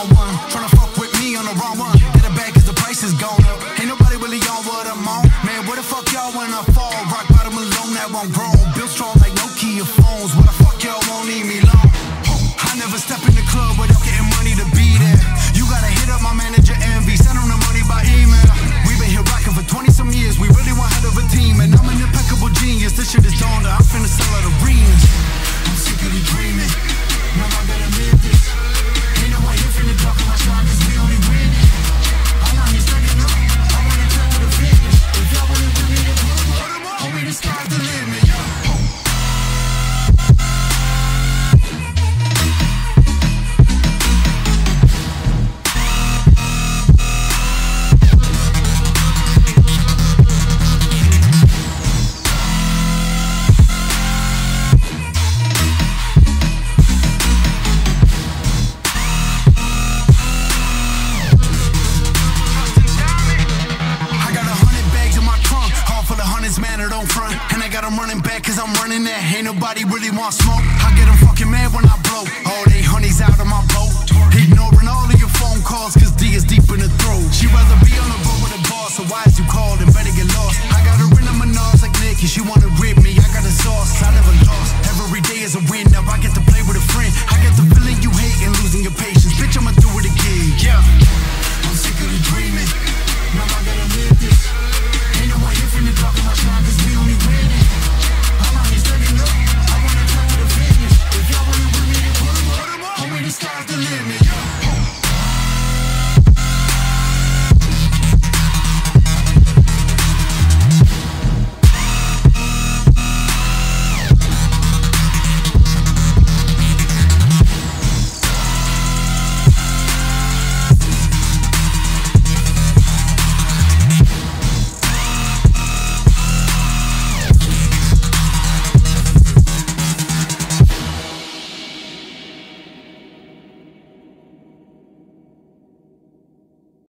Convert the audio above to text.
wrong one. Tryna fuck with me on the wrong one. Get it back cause the price is gone up. Ain't nobody really on what I'm on. Man, where the fuck y'all when I fall? Rock bottom alone, that won't grow. Built strong like Nokia phones. Where the fuck y'all won't leave me alone? I never step in the club without getting money to be there. You gotta hit up my manager Envy, send him the money by email. We've been here rocking for 20 some years. We really want head of a team, and I'm an impeccable genius. This shit is dawned. I'm finna sell out arenas. I'm sick of the dreaming. Now I gotta live this. Ain't no way here finna talk in my shot, cause we only win. I'm not here studying up. I wanna tell the finish. If y'all wanna do me, then put 'em up. Homie, the sky's the limit. And I got them running back cause I'm running that. Ain't nobody really want smoke. I get them fucking mad when I blow. All they honeys out of my boat.